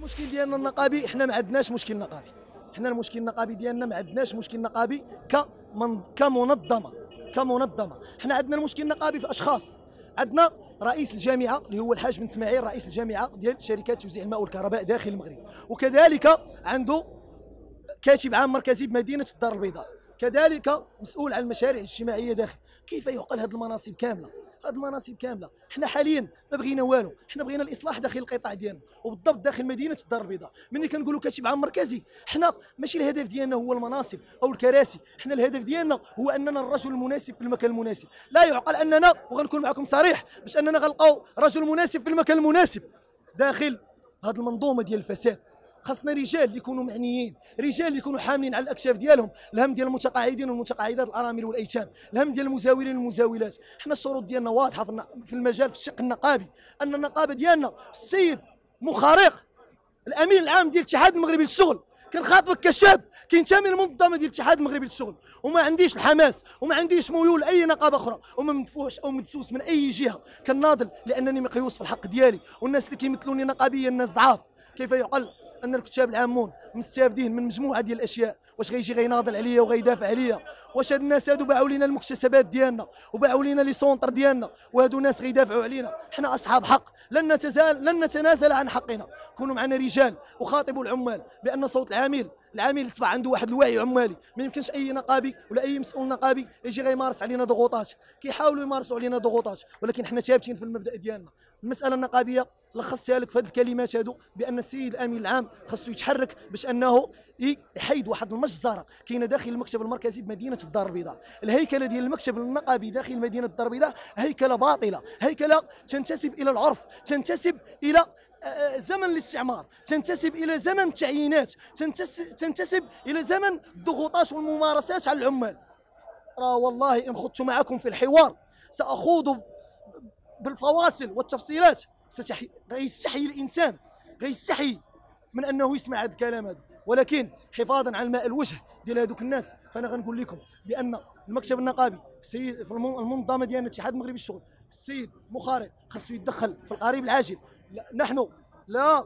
المشكل ديالنا النقابي، حنا ما عندناش مشكل نقابي. حنا المشكل النقابي ديالنا ما عندناش مشكل نقابي كمنظمه. حنا عندنا المشكل النقابي في اشخاص. عندنا رئيس الجامعه اللي هو الحاج بن اسماعيل، رئيس الجامعه ديال شركات توزيع الماء والكهرباء داخل المغرب، وكذلك عنده كاتب عام مركزي بمدينه الدار البيضاء، كذلك مسؤول عن المشاريع الاجتماعيه داخل. كيف يعقل هذه المناصب كامله؟ هذه المناصب كامله حنا حاليا ما بغينا والو، حنا بغينا الاصلاح داخل القطاع ديالنا وبالضبط داخل مدينه الدار البيضاء. ملي كنقولوا كاتب عام مركزي، حنا ماشي الهدف ديالنا هو المناصب او الكراسي، حنا الهدف ديالنا هو اننا الرجل المناسب في المكان المناسب. لا يعقل اننا، وغنكون معكم صريح، باش اننا غنلقاو رجل مناسب في المكان المناسب داخل هذه المنظومه ديال الفساد. خاصنا رجال اللي يكونوا معنيين، رجال اللي يكونوا حاملين على الاكتاف ديالهم الهم ديال المتقاعدين والمتقاعدات، الارامل والايتام، الهم ديال المزاولين والمزاولات. حنا الشروط ديالنا واضحه في المجال، في الشق النقابي، ان النقابه ديالنا السيد مخارق الامين العام ديال الاتحاد المغربي للشغل، كنخاطبك كشاب كينتمي للمنظمه ديال الاتحاد المغربي للشغل، وما عنديش الحماس وما عنديش ميول لاي نقابه اخرى، وما مدفوعش او مدسوس من اي جهه. كناضل لانني مقيوس في الحق ديالي، والناس اللي كيمثلوني نقابيا الناس ضعاف. كيف يعقل ان الكتاب العامون مستافدين من مجموعه ديال الاشياء؟ واش غيجي غيناضل عليا وغيدافع عليا؟ واش هاد الناس هادو باعوا لينا المكتسبات ديالنا وباعوا لينا لي سونطر ديالنا وهادو ناس غيدافعوا علينا؟ حنا اصحاب حق، لن نتنازل عن حقنا. كونوا معنا رجال وخاطبوا العمال بان صوت العامل اصبح عنده واحد الوعي عمالي. ما يمكنش اي نقابي ولا اي مسؤول نقابي يجي غيمارس علينا ضغوطات. كيحاولوا يمارسوا علينا ضغوطات، ولكن حنا ثابتين في المبدا ديالنا. المساله النقابيه لخصتها لك في هذه الكلمات هادو، بان السيد الامين العام خاصو يتحرك باش انه يحيد واحد المجزره كاينه داخل المكتب المركزي بمدينه الدار البيضاء. الهيكله ديال المكتب النقابي داخل مدينه الدار البيضاء هيكله باطله، هيكله تنتسب الى العرف، تنتسب الى زمن الاستعمار، تنتسب الى زمن التعيينات، تنتسب الى زمن الضغوطات والممارسات على العمال. راه والله ان خضت معكم في الحوار ساخوض بالفواصل والتفصيلات. غيستحي الانسان، غيستحي من انه يسمع هذا الكلام هذا، ولكن حفاظا على الماء الوجه ديال هذوك الناس، فانا غنقول لكم بان المكتب النقابي في المنظمه ديالنا الاتحاد المغربي للشغل، السيد مخارق خاصو يتدخل في القريب العاجل. نحن لا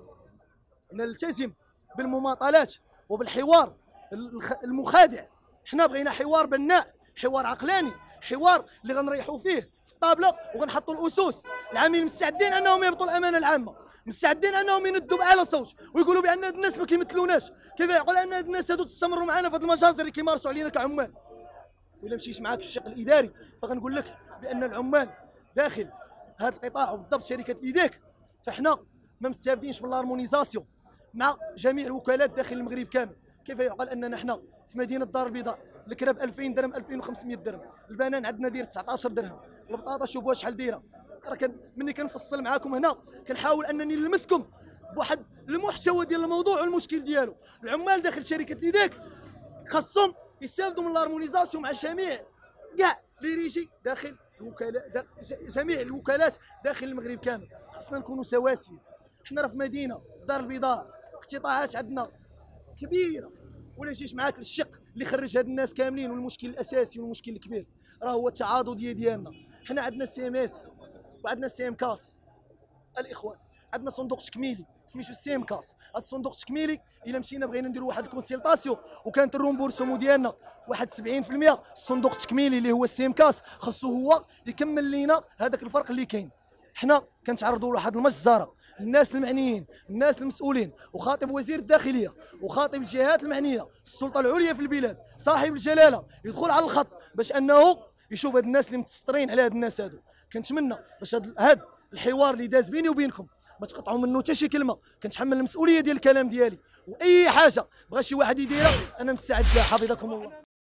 نلتزم بالمماطلات وبالحوار المخادع. حنا بغينا حوار بناء، حوار عقلاني، حوار اللي غنريحوا فيه في الطابله وغنحطوا الاسس. العاملين مستعدين انهم يهبطوا الامانه العامه، مستعدين انهم يندوا باعلى صوت ويقولوا بان هاد الناس ما كيمثلوناش. كيف يعقل ان هاد الناس هادو تستمروا معنا في هاد المجازر اللي كيمارسوا علينا كعمال؟ وإلا مشيت معاك في الشق الاداري فغنقول لك بان العمال داخل هذا القطاع وبالضبط شركه ليديك، فاحنا ما مستافدينش من الهارمونيزاسيون مع جميع الوكالات داخل المغرب كامل. كيف يعقل اننا حنا في مدينه الدار البيضاء الكراب 2000 درهم، 2500 درهم، البنان عندنا داير 19 درهم، البطاطا شوفوها شحال دايره. راه ملي كنفصل معاكم هنا كنحاول انني نلمسكم بواحد المحتوى ديال الموضوع والمشكل ديالو. العمال داخل شركه ليديك خاصهم يستافدوا من الهارمونيزاسيون مع جميع كاع لي ريجي داخل الوكالات، جميع الوكالات داخل المغرب كامل. خاصنا نكونوا سواسيه. حنا راه في مدينه الدار البيضاء اقتطاعات عندنا كبيره، ولا جيش معاك الشق اللي خرج هاد الناس كاملين. والمشكل الاساسي والمشكل الكبير راه هو التعاضديه ديالنا. حنا عندنا السي ام اس وعندنا السي ام كاس الاخوان، عندنا صندوق تكميلي سميتو السي ام كاس. هذا الصندوق التكميلي الا مشينا بغينا نديروا واحد الكونسلطاسيون وكانت الرومبورسومون ديالنا واحد 70%، الصندوق التكميلي اللي هو السي ام كاس خاصو هو يكمل لينا هذاك الفرق اللي كاين. حنا كنتعرضوا لواحد المجزره. الناس المعنيين، الناس المسؤولين، وخاطب وزير الداخليه وخاطب الجهات المعنيه، السلطه العليا في البلاد، صاحب الجلاله يدخل على الخط باش انه يشوف هاد الناس اللي متسترين على هاد الناس هادو. كنتمنى باش هاد الحوار اللي داز بيني وبينكم ما تقطعوا منه حتى شي كلمه. كنتحمل المسؤوليه ديال الكلام ديالي، واي حاجه بغى شي واحد يديرها انا مستعد لها. حفظكم الله.